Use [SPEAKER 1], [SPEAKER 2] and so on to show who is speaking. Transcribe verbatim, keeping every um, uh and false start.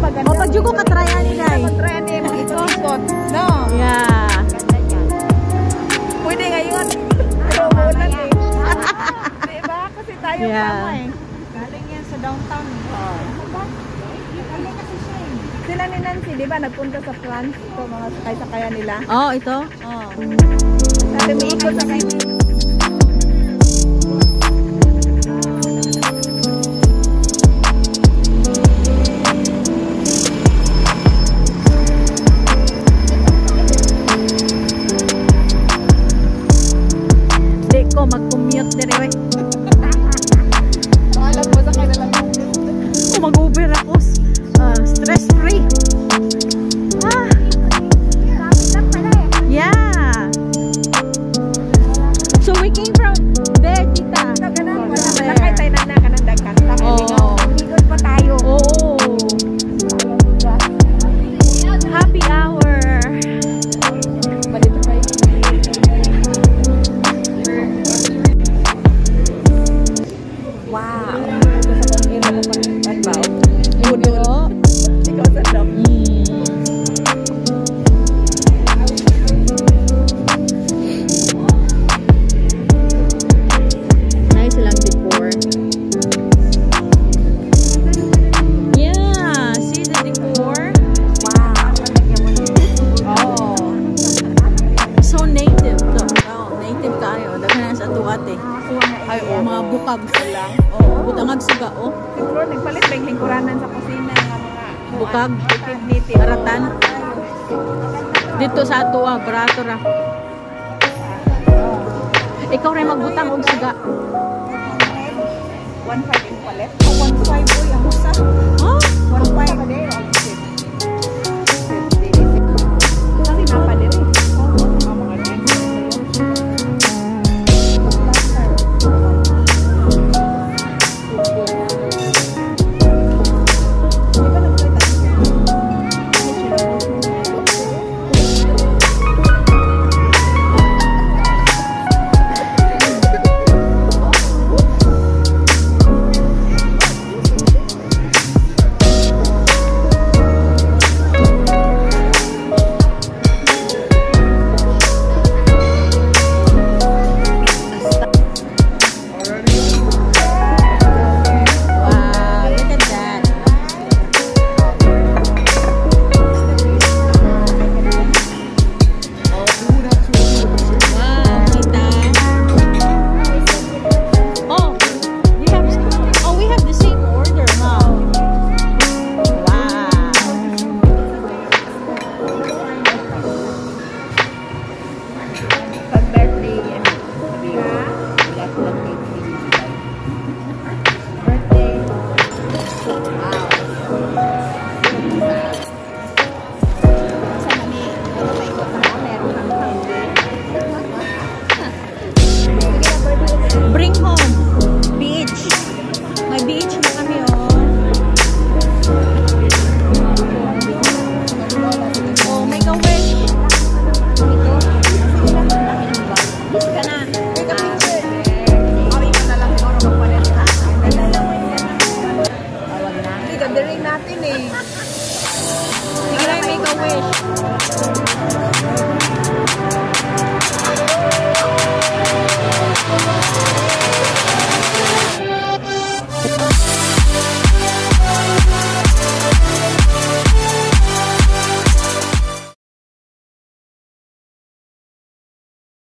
[SPEAKER 1] maganda. O, pag-jugo ka, tryan ni Day.
[SPEAKER 2] Tryan ni mga ikot-ikot. No?
[SPEAKER 1] Yeah.
[SPEAKER 2] Pwede ngayon. Pero ulan eh. Diba? Kasi tayo tama eh. Galing yan sa downtown. Oo. Galing kasi siya eh. Sila ni Nancy, di ba? Nagpunta sa France. Ito, mga sakay-sakaya nila.
[SPEAKER 1] Oo, oh, ito?
[SPEAKER 2] Oo. Sabi may ikot sa kayo.
[SPEAKER 1] Mag-commute dire we.
[SPEAKER 2] Alam mo sa kanila lang.
[SPEAKER 1] Oh, mag-Uber ako. Uh, stress free. Ah. Yeah. So we came from there, tita.
[SPEAKER 2] Nakay tayo na na kanang dagkan.
[SPEAKER 1] Oh.
[SPEAKER 2] Ikot pa tayo.
[SPEAKER 1] Oh. Happy hour.
[SPEAKER 2] Wow.
[SPEAKER 1] Wow.
[SPEAKER 2] Ikaw sa dam.
[SPEAKER 1] Nice lang decor. Yeah, see the decor?
[SPEAKER 2] Wow.
[SPEAKER 1] Oh. So native to. Oh, native tayo. Daghan sa tuwate. Ay, oh, mga bukag lang. Oh, butangag suga, oh.
[SPEAKER 2] Siguro nagpalit ba yung lingkuranan sa kusina ng mga
[SPEAKER 1] bukag,
[SPEAKER 2] native,
[SPEAKER 1] baratan. Dito sa ato, ah, barato ra. Ikaw rin magbutang og suga.
[SPEAKER 2] one five yung palit? Oh, one five boy, ang usa.
[SPEAKER 1] Oh,
[SPEAKER 2] one five pa din. Kasi napalit eh. Gathering natin eh. Sige lang, make a wish.